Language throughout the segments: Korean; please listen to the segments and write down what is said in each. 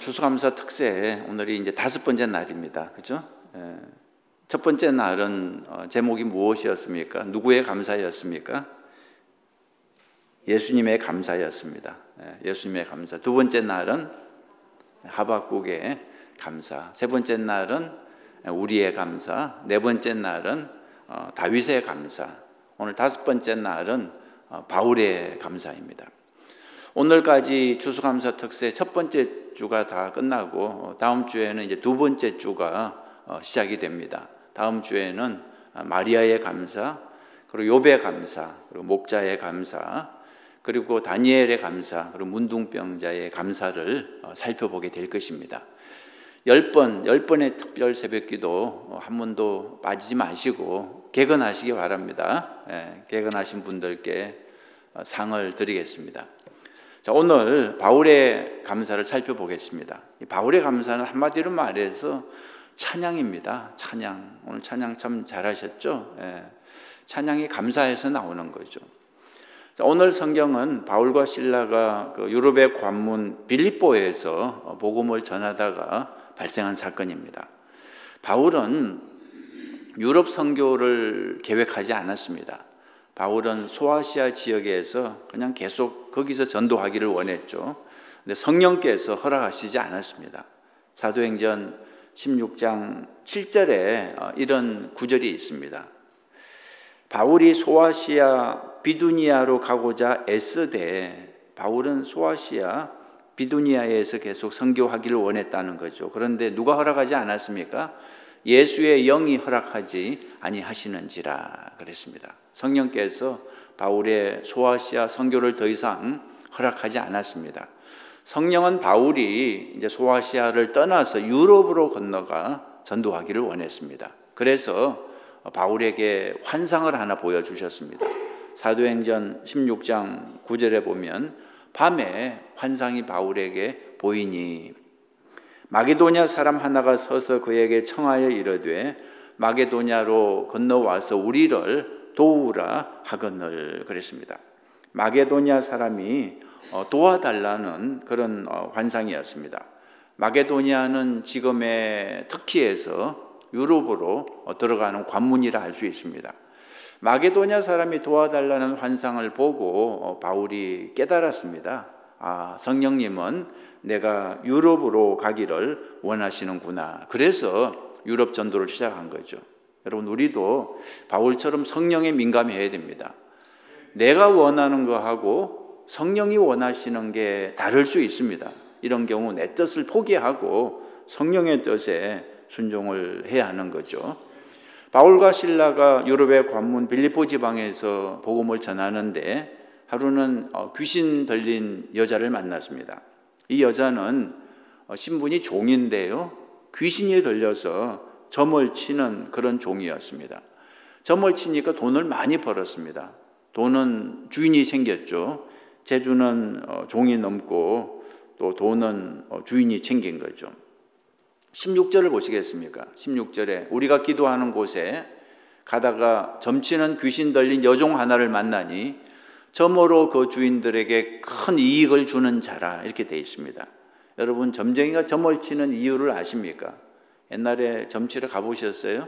추수감사 특세, 오늘이 이제 5번째 날입니다. 그죠? 첫 번째 날은 제목이 무엇이었습니까? 누구의 감사였습니까? 예수님의 감사였습니다. 예수님의 감사. 두 번째 날은 하박국의 감사. 세 번째 날은 우리의 감사. 네 번째 날은 다윗의 감사. 오늘 5번째 날은 바울의 감사입니다. 오늘까지 추수감사 특세 첫 번째 주가 다 끝나고 다음 주에는 이제 두 번째 주가 시작이 됩니다. 다음 주에는 마리아의 감사, 그리고 욥의 감사, 그리고 목자의 감사, 그리고 다니엘의 감사, 그리고 문둥병자의 감사를 살펴보게 될 것입니다. 10번의 특별 새벽기도 한 번도 빠지지 마시고 개근하시기 바랍니다. 개근하신 분들께 상을 드리겠습니다. 자, 오늘 바울의 감사를 살펴보겠습니다. 이 바울의 감사는 한마디로 말해서 찬양입니다. 찬양. 오늘 찬양 참 잘하셨죠? 찬양이 감사해서 나오는 거죠. 자, 오늘 성경은 바울과 실라가 그 유럽의 관문 빌립보에서 복음을 전하다가 발생한 사건입니다. 바울은 유럽 선교를 계획하지 않았습니다. 바울은 소아시아 지역에서 그냥 계속 거기서 전도하기를 원했죠. 근데 성령께서 허락하시지 않았습니다. 사도행전 16장 7절에 이런 구절이 있습니다. 바울이 소아시아 비두니아로 가고자 애쓰되, 바울은 소아시아 비두니아에서 계속 선교하기를 원했다는 거죠. 그런데 누가 허락하지 않았습니까? 예수의 영이 허락하지 아니하시는지라 그랬습니다. 성령께서 바울의 소아시아 선교를 더 이상 허락하지 않았습니다. 성령은 바울이 이제 소아시아를 떠나서 유럽으로 건너가 전도하기를 원했습니다. 그래서 바울에게 환상을 하나 보여주셨습니다. 사도행전 16장 9절에 보면 밤에 환상이 바울에게 보이니 마게도냐 사람 하나가 서서 그에게 청하여 이르되 마게도냐로 건너와서 우리를 도우라 하거늘 그랬습니다. 마게도냐 사람이 도와달라는 그런 환상이었습니다. 마게도냐는 지금의 터키에서 유럽으로 들어가는 관문이라 할 수 있습니다. 마게도냐 사람이 도와달라는 환상을 보고 바울이 깨달았습니다. 아, 성령님은 내가 유럽으로 가기를 원하시는구나. 그래서 유럽 전도를 시작한 거죠. 여러분, 우리도 바울처럼 성령에 민감해야 됩니다. 내가 원하는 거하고 성령이 원하시는 게 다를 수 있습니다. 이런 경우 내 뜻을 포기하고 성령의 뜻에 순종을 해야 하는 거죠. 바울과 실라가 유럽의 관문 빌립보 지방에서 복음을 전하는데 하루는 귀신 들린 여자를 만났습니다. 이 여자는 신분이 종인데요, 귀신이 들려서 점을 치는 그런 종이었습니다. 점을 치니까 돈을 많이 벌었습니다. 돈은 주인이 챙겼죠. 재주는 종이 넘고 또 돈은 주인이 챙긴 거죠. 16절을 보시겠습니까? 16절에 우리가 기도하는 곳에 가다가 점치는 귀신 들린 여종 하나를 만나니 점으로 그 주인들에게 큰 이익을 주는 자라, 이렇게 되어 있습니다. 여러분, 점쟁이가 점을 치는 이유를 아십니까? 옛날에 점치러 가보셨어요?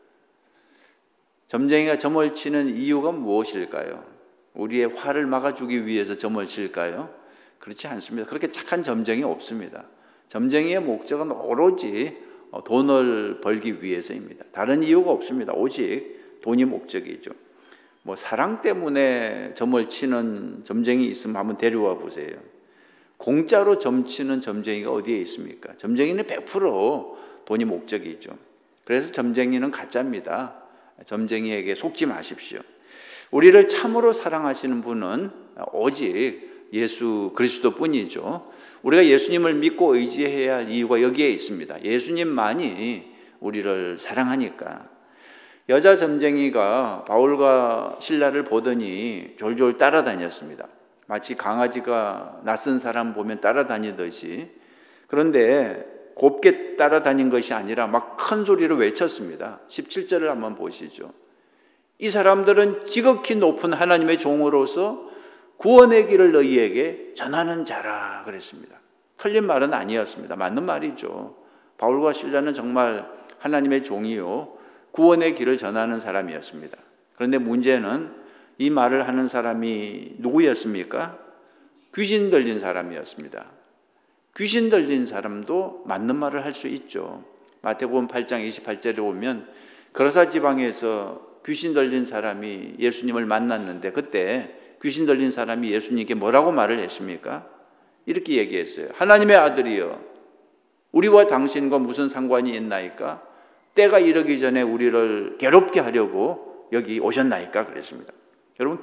점쟁이가 점을 치는 이유가 무엇일까요? 우리의 화를 막아주기 위해서 점을 칠까요? 그렇지 않습니다. 그렇게 착한 점쟁이 없습니다. 점쟁이의 목적은 오로지 돈을 벌기 위해서입니다. 다른 이유가 없습니다. 오직 돈이 목적이죠. 뭐 사랑 때문에 점을 치는 점쟁이 있으면 한번 데려와 보세요. 공짜로 점치는 점쟁이가 어디에 있습니까? 점쟁이는 100% 돈이 목적이죠. 그래서 점쟁이는 가짜입니다. 점쟁이에게 속지 마십시오. 우리를 참으로 사랑하시는 분은 오직 예수 그리스도뿐이죠. 우리가 예수님을 믿고 의지해야 할 이유가 여기에 있습니다. 예수님만이 우리를 사랑하니까. 여자 점쟁이가 바울과 실라를 보더니 졸졸 따라다녔습니다. 마치 강아지가 낯선 사람 보면 따라다니듯이. 그런데 곱게 따라다닌 것이 아니라 막 큰 소리로 외쳤습니다. 17절을 한번 보시죠. 이 사람들은 지극히 높은 하나님의 종으로서 구원의 길을 너희에게 전하는 자라 그랬습니다. 틀린 말은 아니었습니다. 맞는 말이죠. 바울과 실라는 정말 하나님의 종이요 구원의 길을 전하는 사람이었습니다. 그런데 문제는 이 말을 하는 사람이 누구였습니까? 귀신 들린 사람이었습니다. 귀신 들린 사람도 맞는 말을 할 수 있죠. 마태복음 8장 28절에 보면 거라사 지방에서 귀신 들린 사람이 예수님을 만났는데 그때 귀신 들린 사람이 예수님께 뭐라고 말을 했습니까? 이렇게 얘기했어요. 하나님의 아들이여, 우리와 당신과 무슨 상관이 있나이까? 때가 이르기 전에 우리를 괴롭게 하려고 여기 오셨나이까? 그랬습니다. 여러분,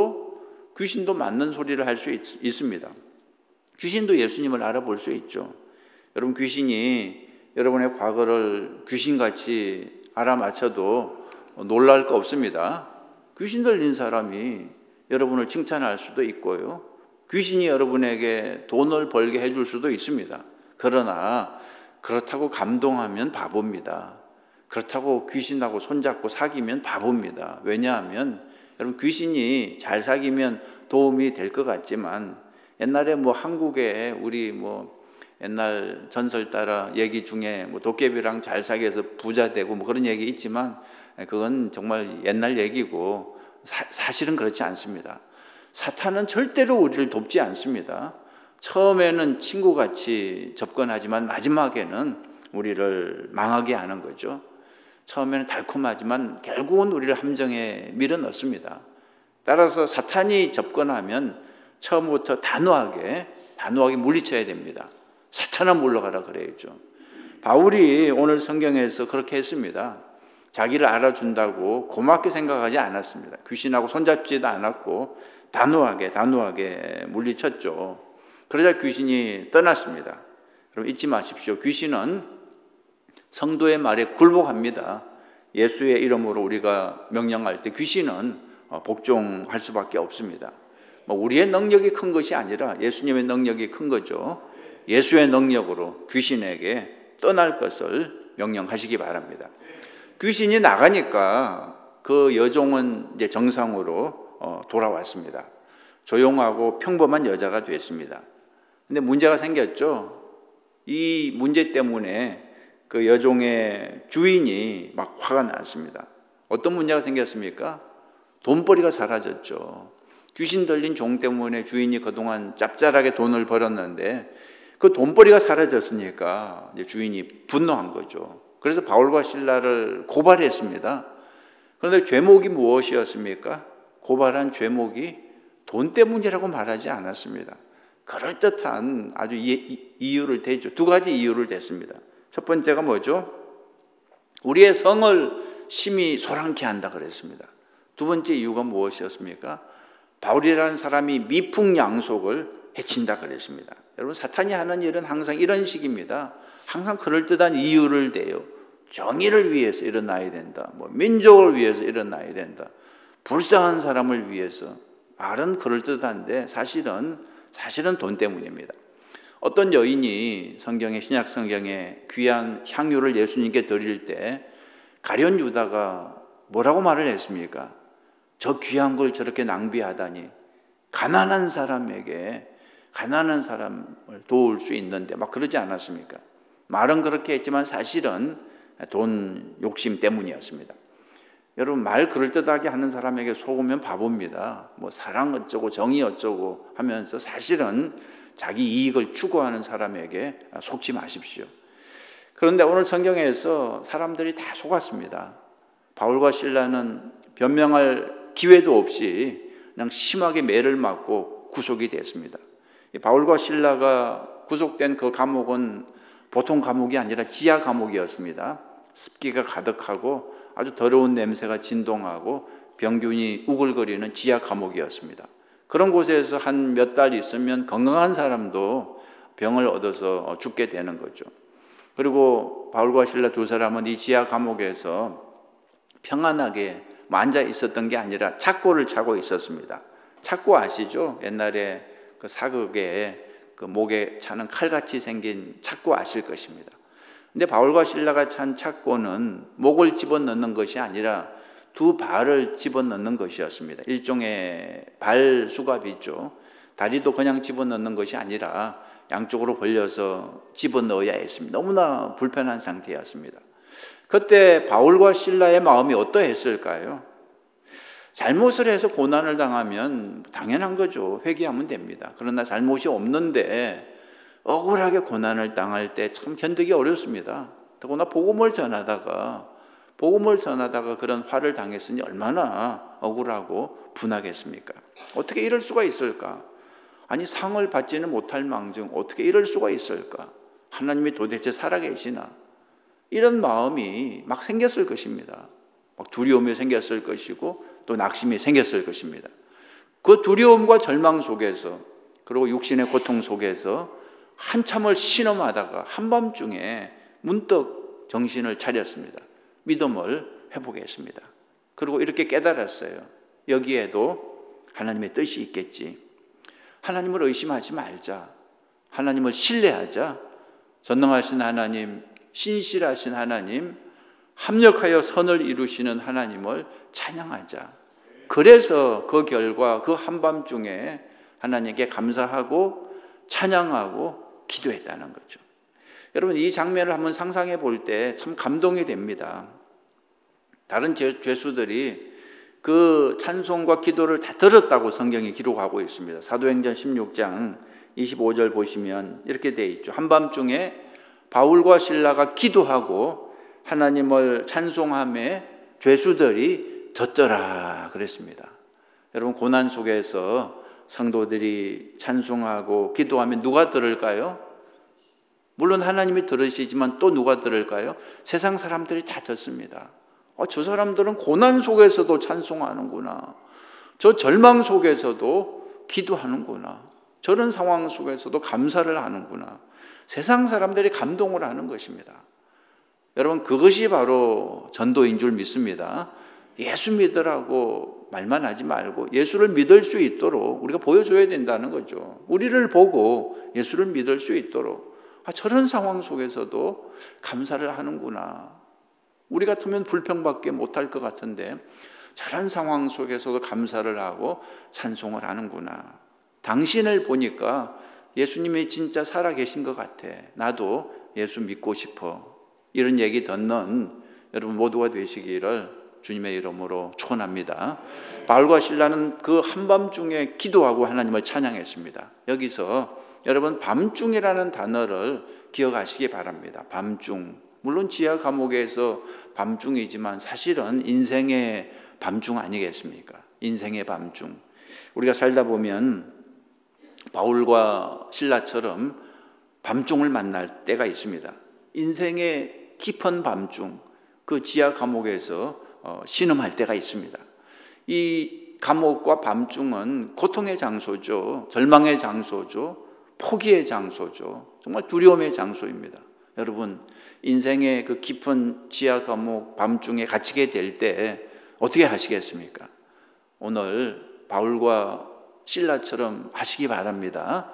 귀신도 맞는 소리를 할 수 있습니다. 귀신도 예수님을 알아볼 수 있죠. 여러분, 귀신이 여러분의 과거를 귀신같이 알아맞혀도 놀랄 거 없습니다. 귀신 들린 사람이 여러분을 칭찬할 수도 있고요. 귀신이 여러분에게 돈을 벌게 해줄 수도 있습니다. 그러나 그렇다고 감동하면 바보입니다. 그렇다고 귀신하고 손잡고 사귀면 바보입니다. 왜냐하면 여러분, 귀신이 잘 사귀면 도움이 될 것 같지만 옛날에 한국에 우리 옛날 전설 따라 얘기 중에 도깨비랑 잘 사귀어서 부자 되고 그런 얘기 있지만 그건 정말 옛날 얘기고 사실은 그렇지 않습니다. 사탄은 절대로 우리를 돕지 않습니다. 처음에는 친구같이 접근하지만 마지막에는 우리를 망하게 하는 거죠. 처음에는 달콤하지만 결국은 우리를 함정에 밀어넣습니다. 따라서 사탄이 접근하면 처음부터 단호하게 물리쳐야 됩니다. 사탄아 물러가라 그래야죠. 바울이 오늘 성경에서 그렇게 했습니다. 자기를 알아준다고 고맙게 생각하지 않았습니다. 귀신하고 손잡지도 않았고 단호하게 물리쳤죠. 그러자 귀신이 떠났습니다. 그럼 잊지 마십시오. 귀신은 성도의 말에 굴복합니다. 예수의 이름으로 우리가 명령할 때 귀신은 복종할 수밖에 없습니다. 우리의 능력이 큰 것이 아니라 예수님의 능력이 큰 거죠. 예수의 능력으로 귀신에게 떠날 것을 명령하시기 바랍니다. 귀신이 나가니까 그 여종은 이제 정상으로 돌아왔습니다. 조용하고 평범한 여자가 됐습니다. 근데 문제가 생겼죠. 이 문제 때문에 그 여종의 주인이 막 화가 났습니다. 어떤 문제가 생겼습니까? 돈벌이가 사라졌죠. 귀신 들린 종 때문에 주인이 그동안 짭짤하게 돈을 벌었는데 그 돈벌이가 사라졌으니까 이제 주인이 분노한 거죠. 그래서 바울과 실라를 고발했습니다. 그런데 죄목이 무엇이었습니까? 고발한 죄목이 돈 때문이라고 말하지 않았습니다. 그럴듯한 아주 이유를 대죠. 두 가지 이유를 댔습니다. 첫 번째가 뭐죠? 우리의 성을 심히 소란케 한다 그랬습니다. 두 번째 이유가 무엇이었습니까? 바울이라는 사람이 미풍양속을 해친다 그랬습니다. 여러분, 사탄이 하는 일은 항상 이런 식입니다. 항상 그럴듯한 이유를 대요. 정의를 위해서 일어나야 된다. 민족을 위해서 일어나야 된다. 불쌍한 사람을 위해서. 말은 그럴듯한데 사실은 돈 때문입니다. 어떤 여인이 신약 성경에 귀한 향유를 예수님께 드릴 때 가룟 유다가 뭐라고 말을 했습니까? 저 귀한 걸 저렇게 낭비하다니. 가난한 사람을 도울 수 있는데 그러지 않았습니까? 말은 그렇게 했지만 사실은 돈 욕심 때문이었습니다. 여러분, 말 그럴듯하게 하는 사람에게 속으면 바보입니다. 사랑 어쩌고 정의 어쩌고 하면서 사실은 자기 이익을 추구하는 사람에게 속지 마십시오. 그런데 오늘 성경에서 사람들이 다 속았습니다. 바울과 실라는 변명할 기회도 없이 그냥 심하게 매를 맞고 구속이 됐습니다. 바울과 실라가 구속된 그 감옥은 보통 감옥이 아니라 지하 감옥이었습니다. 습기가 가득하고 아주 더러운 냄새가 진동하고 병균이 우글거리는 지하 감옥이었습니다. 그런 곳에서 한 몇 달 있으면 건강한 사람도 병을 얻어서 죽게 되는 거죠. 그리고 바울과 실라 두 사람은 이 지하 감옥에서 평안하게 앉아 있었던 게 아니라 착고를 차고 있었습니다. 착고 아시죠? 옛날에 그 사극에 그 목에 차는 칼같이 생긴 착고 아실 것입니다. 근데 바울과 실라가 찬 착고는 목을 집어넣는 것이 아니라 두 발을 집어넣는 것이었습니다. 일종의 발 수갑이죠. 다리도 그냥 집어넣는 것이 아니라 양쪽으로 벌려서 집어넣어야 했습니다. 너무나 불편한 상태였습니다. 그때 바울과 실라의 마음이 어떠했을까요? 잘못을 해서 고난을 당하면 당연한 거죠. 회개하면 됩니다. 그러나 잘못이 없는데 억울하게 고난을 당할 때 참 견디기 어렵습니다. 더구나 복음을 전하다가 그런 화를 당했으니 얼마나 억울하고 분하겠습니까? 어떻게 이럴 수가 있을까? 아니, 상을 받지는 못할 망정 어떻게 이럴 수가 있을까? 하나님이 도대체 살아계시나? 이런 마음이 막 생겼을 것입니다. 막 두려움이 생겼을 것이고 또 낙심이 생겼을 것입니다. 그 두려움과 절망 속에서, 그리고 육신의 고통 속에서 한참을 신음하다가 한밤중에 문득 정신을 차렸습니다. 믿음을 회복했습니다. 그리고 이렇게 깨달았어요. 여기에도 하나님의 뜻이 있겠지. 하나님을 의심하지 말자. 하나님을 신뢰하자. 전능하신 하나님, 신실하신 하나님, 합력하여 선을 이루시는 하나님을 찬양하자. 그래서 그 결과 그 한밤중에 하나님께 감사하고 찬양하고 기도했다는 거죠. 여러분, 이 장면을 한번 상상해 볼 때 참 감동이 됩니다. 다른 죄수들이 그 찬송과 기도를 다 들었다고 성경이 기록하고 있습니다. 사도행전 16장 25절 보시면 이렇게 되어 있죠. 한밤중에 바울과 실라가 기도하고 하나님을 찬송하며 죄수들이 듣더라 그랬습니다. 여러분, 고난 속에서 성도들이 찬송하고 기도하면 누가 들을까요? 물론 하나님이 들으시지만 또 누가 들을까요? 세상 사람들이 다 듣습니다. 저 사람들은 고난 속에서도 찬송하는구나. 저 절망 속에서도 기도하는구나. 저런 상황 속에서도 감사를 하는구나. 세상 사람들이 감동을 하는 것입니다. 여러분, 그것이 바로 전도인 줄 믿습니다. 예수 믿으라고 말만 하지 말고 예수를 믿을 수 있도록 우리가 보여줘야 된다는 거죠. 우리를 보고 예수를 믿을 수 있도록. 저런 상황 속에서도 감사를 하는구나. 우리 같으면 불평밖에 못할 것 같은데 저런 상황 속에서도 감사를 하고 찬송을 하는구나. 당신을 보니까 예수님이 진짜 살아계신 것 같아. 나도 예수 믿고 싶어. 이런 얘기 듣는 여러분 모두가 되시기를 주님의 이름으로 축원합니다. 바울과 실라는 그 한밤중에 기도하고 하나님을 찬양했습니다. 여기서 여러분, 밤중이라는 단어를 기억하시기 바랍니다. 밤중. 물론 지하 감옥에서 밤중이지만 사실은 인생의 밤중 아니겠습니까? 인생의 밤중. 우리가 살다 보면 바울과 실라처럼 밤중을 만날 때가 있습니다. 인생의 깊은 밤중, 그 지하 감옥에서 신음할 때가 있습니다. 이 감옥과 밤중은 고통의 장소죠. 절망의 장소죠. 포기의 장소죠. 정말 두려움의 장소입니다. 여러분, 인생의 그 깊은 지하 감옥 밤중에 갇히게 될 때 어떻게 하시겠습니까? 오늘 바울과 실라처럼 하시기 바랍니다.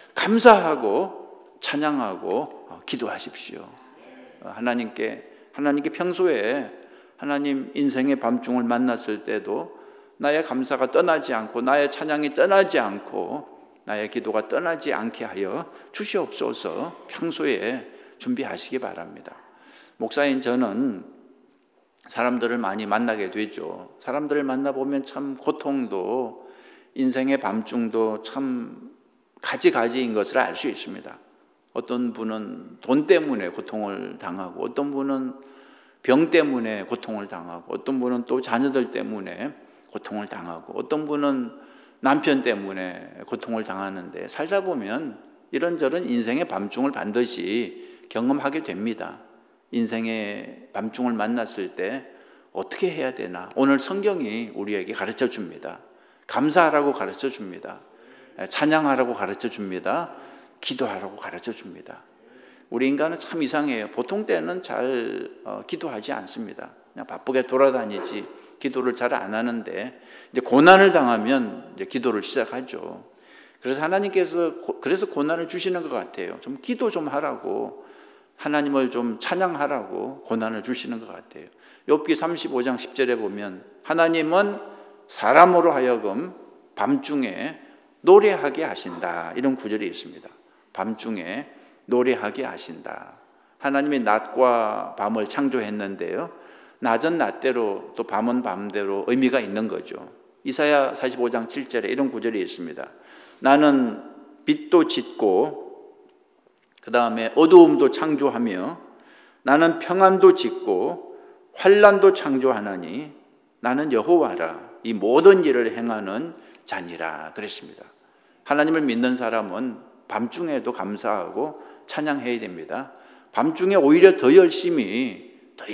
감사하고 찬양하고 기도하십시오. 하나님께 평소에 하나님 인생의 밤중을 만났을 때도 나의 감사가 떠나지 않고 나의 찬양이 떠나지 않고 나의 기도가 떠나지 않게 하여 주시옵소서. 평소에 준비하시기 바랍니다. 목사인 저는 사람들을 많이 만나게 되죠. 사람들을 만나보면 참 고통도 인생의 밤중도 참 가지가지인 것을 알 수 있습니다. 어떤 분은 돈 때문에 고통을 당하고 어떤 분은 병 때문에 고통을 당하고 어떤 분은 또 자녀들 때문에 고통을 당하고 어떤 분은 남편 때문에 고통을 당하는데 살다 보면 이런저런 인생의 밤중을 반드시 경험하게 됩니다. 인생의 밤중을 만났을 때 어떻게 해야 되나? 오늘 성경이 우리에게 가르쳐 줍니다. 감사하라고 가르쳐 줍니다. 찬양하라고 가르쳐 줍니다. 기도하라고 가르쳐 줍니다. 우리 인간은 참 이상해요. 보통 때는 잘 기도하지 않습니다. 그냥 바쁘게 돌아다니지 기도를 잘 안 하는데 이제 고난을 당하면 이제 기도를 시작하죠. 그래서 하나님께서 그래서 고난을 주시는 것 같아요. 좀 기도 좀 하라고, 하나님을 좀 찬양하라고 고난을 주시는 것 같아요. 욥기 35장 10절에 보면 하나님은 사람으로 하여금 밤중에 노래하게 하신다, 이런 구절이 있습니다. 밤중에 노래하게 하신다. 하나님이 낮과 밤을 창조했는데요, 낮은 낮대로 또 밤은 밤대로 의미가 있는 거죠. 이사야 45장 7절에 이런 구절이 있습니다. 나는 빛도 짓고 그 다음에 어두움도 창조하며 나는 평안도 짓고 환난도 창조하나니 나는 여호와라. 이 모든 일을 행하는 자니라 그랬습니다. 하나님을 믿는 사람은 밤중에도 감사하고 찬양해야 됩니다. 밤중에 오히려 더 열심히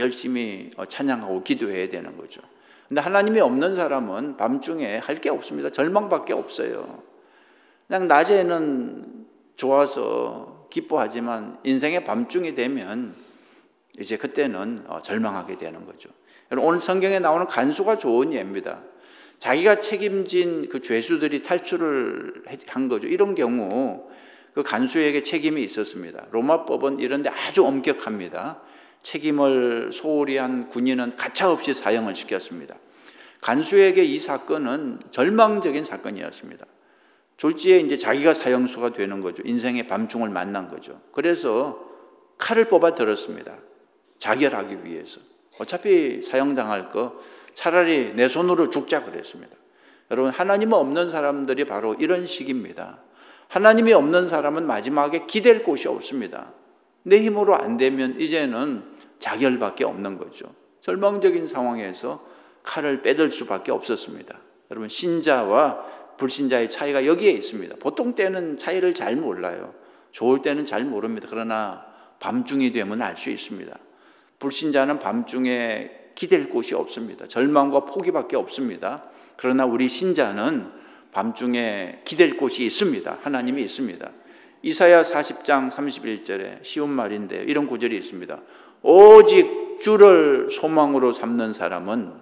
찬양하고 기도해야 되는 거죠. 근데 하나님이 없는 사람은 밤중에 할 게 없습니다. 절망밖에 없어요. 그냥 낮에는 좋아서 기뻐하지만 인생의 밤중이 되면 이제 그때는 절망하게 되는 거죠. 오늘 성경에 나오는 간수가 좋은 예입니다. 자기가 책임진 그 죄수들이 탈출을 한 거죠. 이런 경우 그 간수에게 책임이 있었습니다. 로마법은 이런데 아주 엄격합니다. 책임을 소홀히 한 군인은 가차없이 사형을 시켰습니다. 간수에게 이 사건은 절망적인 사건이었습니다. 졸지에 이제 자기가 사형수가 되는 거죠. 인생의 밤중을 만난 거죠. 그래서 칼을 뽑아 들었습니다. 자결하기 위해서. 어차피 사형당할 거 차라리 내 손으로 죽자 그랬습니다. 여러분, 하나님 없는 사람들이 바로 이런 식입니다. 하나님이 없는 사람은 마지막에 기댈 곳이 없습니다. 내 힘으로 안 되면 이제는 자결밖에 없는 거죠. 절망적인 상황에서 칼을 빼들 수밖에 없었습니다. 여러분, 신자와 불신자의 차이가 여기에 있습니다. 보통 때는 차이를 잘 몰라요. 좋을 때는 잘 모릅니다. 그러나 밤중이 되면 알 수 있습니다. 불신자는 밤중에 기댈 곳이 없습니다. 절망과 포기밖에 없습니다. 그러나 우리 신자는 밤중에 기댈 곳이 있습니다. 하나님이 있습니다. 이사야 40장 31절에 쉬운 말인데요, 이런 구절이 있습니다. 오직 주를 소망으로 삼는 사람은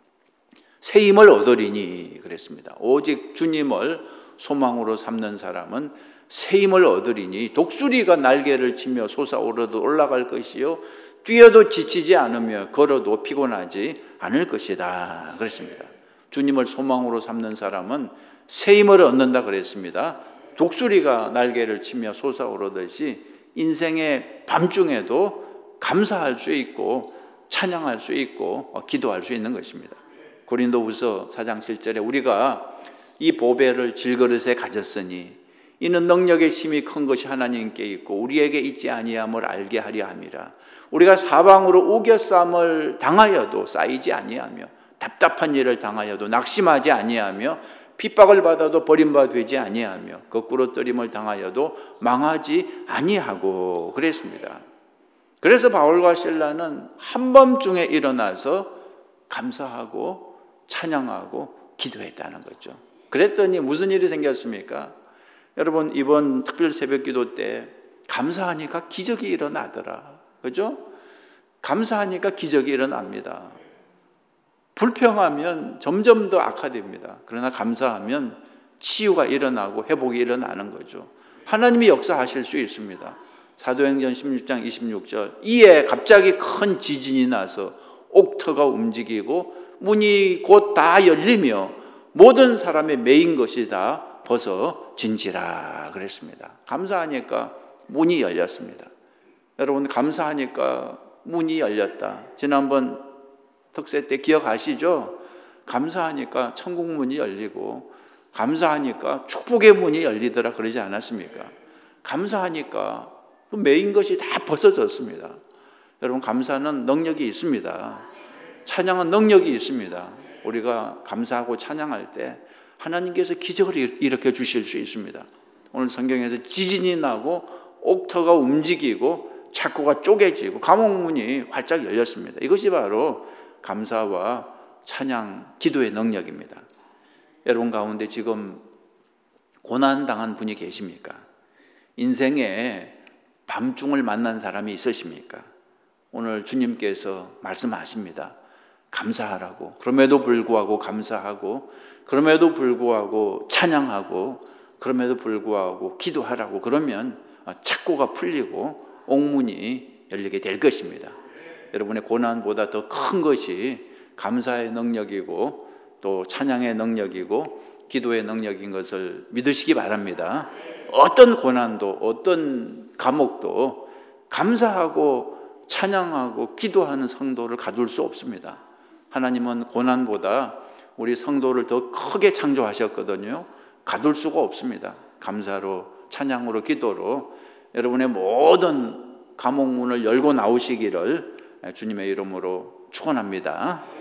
새 힘을 얻으리니 그랬습니다. 오직 주님을 소망으로 삼는 사람은 새 힘을 얻으리니 독수리가 날개를 치며 솟아오르도 올라갈 것이요 뛰어도 지치지 않으며 걸어도 피곤하지 않을 것이다 그랬습니다. 주님을 소망으로 삼는 사람은 새 힘을 얻는다 그랬습니다. 독수리가 날개를 치며 솟아오르듯이 인생의 밤중에도 감사할 수 있고 찬양할 수 있고 기도할 수 있는 것입니다. 고린도후서 4장 7절에 우리가 이 보배를 질그릇에 가졌으니 이는 능력의 힘이 큰 것이 하나님께 있고 우리에게 있지 아니함을 알게 하려 함이라. 우리가 사방으로 우겨쌈을 당하여도 쌓이지 아니하며 답답한 일을 당하여도 낙심하지 아니하며 핍박을 받아도 버림받아 되지 아니하며 거꾸로 뜨림을 당하여도 망하지 아니하고 그랬습니다. 그래서 바울과 실라는 한밤중에 일어나서 감사하고 찬양하고 기도했다는 거죠. 그랬더니 무슨 일이 생겼습니까? 여러분, 이번 특별 새벽 기도 때 감사하니까 기적이 일어나더라. 그죠? 감사하니까 기적이 일어납니다. 불평하면 점점 더 악화됩니다. 그러나 감사하면 치유가 일어나고 회복이 일어나는 거죠. 하나님이 역사하실 수 있습니다. 사도행전 16장 26절 이에 갑자기 큰 지진이 나서 옥터가 움직이고 문이 곧 다 열리며 모든 사람의 매인 것이 다 벗어진지라 그랬습니다. 감사하니까 문이 열렸습니다. 여러분, 감사하니까 문이 열렸다. 지난번 특세 때 기억하시죠? 감사하니까 천국 문이 열리고 감사하니까 축복의 문이 열리더라 그러지 않았습니까? 감사하니까 그 매인 것이 다 벗어졌습니다. 여러분, 감사는 능력이 있습니다. 찬양은 능력이 있습니다. 우리가 감사하고 찬양할 때 하나님께서 기적을 일으켜 주실 수 있습니다. 오늘 성경에서 지진이 나고 옥터가 움직이고 창고가 쪼개지고 감옥문이 활짝 열렸습니다. 이것이 바로 감사와 찬양, 기도의 능력입니다. 여러분 가운데 지금 고난당한 분이 계십니까? 인생에 밤중을 만난 사람이 있으십니까? 오늘 주님께서 말씀하십니다. 감사하라고. 그럼에도 불구하고 감사하고, 그럼에도 불구하고 찬양하고, 그럼에도 불구하고 기도하라고. 그러면 착고가 풀리고 옥문이 열리게 될 것입니다. 여러분의 고난보다 더 큰 것이 감사의 능력이고 또 찬양의 능력이고 기도의 능력인 것을 믿으시기 바랍니다. 어떤 고난도 어떤 감옥도 감사하고 찬양하고 기도하는 성도를 가둘 수 없습니다. 하나님은 고난보다 우리 성도를 더 크게 창조하셨거든요. 가둘 수가 없습니다. 감사로, 찬양으로, 기도로 여러분의 모든 감옥문을 열고 나오시기를 주님의 이름으로 축원합니다.